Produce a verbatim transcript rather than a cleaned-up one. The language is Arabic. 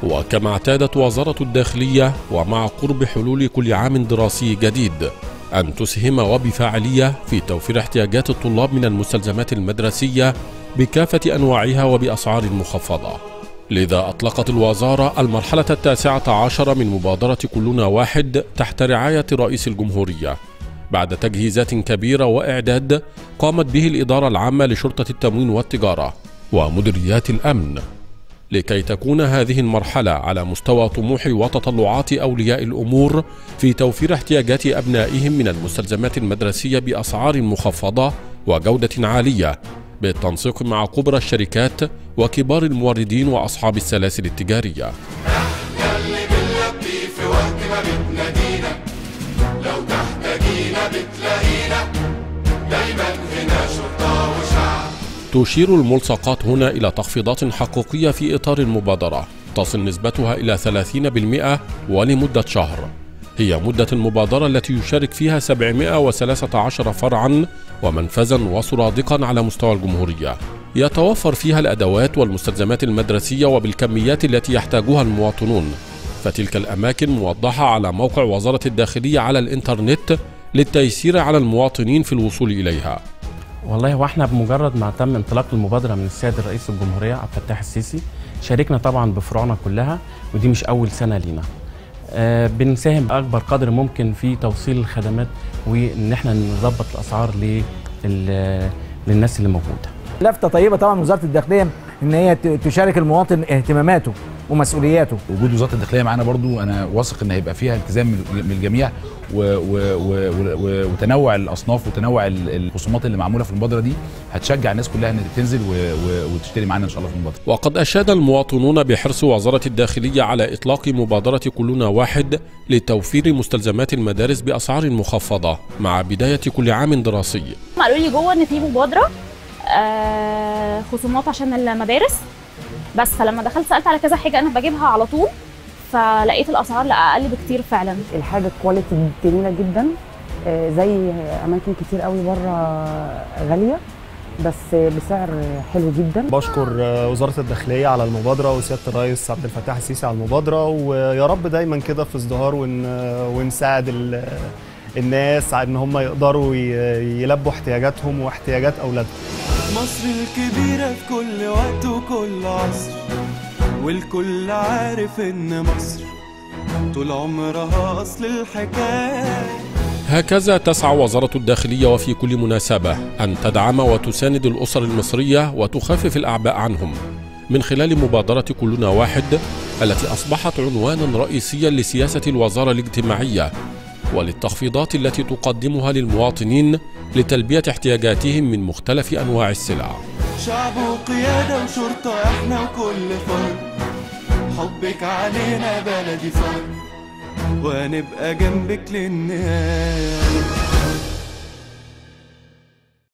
وكما اعتادت وزارة الداخلية ومع قرب حلول كل عام دراسي جديد أن تسهم وبفاعلية في توفير احتياجات الطلاب من المستلزمات المدرسية بكافة أنواعها وبأسعار مخفضة. لذا أطلقت الوزارة المرحلة التاسعة عشر من مبادرة كلنا واحد تحت رعاية رئيس الجمهورية بعد تجهيزات كبيرة وإعداد قامت به الإدارة العامة لشرطة التموين والتجارة ومديريات الأمن، لكي تكون هذه المرحلة على مستوى طموح وتطلعات أولياء الأمور في توفير احتياجات أبنائهم من المستلزمات المدرسية بأسعار مخفضة وجودة عالية، بالتنسيق مع كبرى الشركات وكبار الموردين وأصحاب السلاسل التجارية. احنا اللي بنلبي في وقت ما بتنادينا، لو تحتاجينا بتلاقينا، دايما هنا شرطة وشعب. تشير الملصقات هنا إلى تخفيضات حقيقية في إطار المبادرة تصل نسبتها إلى ثلاثين بالمئة ولمدة شهر. هي مدة المبادرة التي يشارك فيها سبعمئة وثلاثة عشر فرعا ومنفذا وسرادقا على مستوى الجمهورية، يتوفر فيها الأدوات والمستلزمات المدرسية وبالكميات التي يحتاجها المواطنون، فتلك الأماكن موضحة على موقع وزارة الداخلية على الإنترنت للتيسير على المواطنين في الوصول إليها. والله هو احنا بمجرد ما تم انطلاق المبادرة من السيد الرئيس الجمهورية عبد الفتاح السيسي شاركنا طبعا بفروعنا كلها، ودي مش أول سنة لينا. آه بنساهم بأكبر قدر ممكن في توصيل الخدمات وإن احنا نظبط الأسعار للناس اللي موجودة. لفتة طيبة طبعا من وزارة الداخلية إن هي تشارك المواطن اهتماماته ومسؤولياته. وجود وزارة الداخلية معانا برضو أنا واثق إن هيبقى فيها التزام من الجميع و و و وتنوع الأصناف وتنوع الخصومات اللي معمولة في المبادرة دي هتشجع الناس كلها إن تنزل وتشتري معانا إن شاء الله في المبادرة. وقد أشاد المواطنون بحرص وزارة الداخلية على إطلاق مبادرة كلنا واحد لتوفير مستلزمات المدارس بأسعار مخفضة مع بداية كل عام دراسي. قالوا لي جوه إن في مبادرة آه خصومات عشان المدارس، بس فلما دخلت سألت على كذا حاجة أنا بجيبها على طول فلقيت الأسعار لا أقل بكتير فعلا. الحاجة كواليتي جميلة جدا، آه زي أماكن كتير قوي بره غالية بس بسعر حلو جدا. بشكر وزارة الداخلية على المبادرة وسيادة الرئيس عبد الفتاح السيسي على المبادرة، ويا رب دايما كده في ازدهار ونساعد الناس ان هم يقدروا يلبوا احتياجاتهم واحتياجات اولادهم. مصر الكبيرة في كل وقت وكل عصر، والكل عارف ان مصر طول عمرها اصل الحكاية. هكذا تسعى وزارة الداخلية وفي كل مناسبة أن تدعم وتساند الأسر المصرية وتخفف الأعباء عنهم من خلال مبادرة كلنا واحد التي أصبحت عنوانا رئيسيا لسياسة الوزارة الاجتماعية وللتخفيضات التي تقدمها للمواطنين لتلبية احتياجاتهم من مختلف أنواع السلع. شعب وقيادة وشرطة احنا وكل فرد، حبك علينا بلدي فرد، وهنبقى جنبك للنهاية.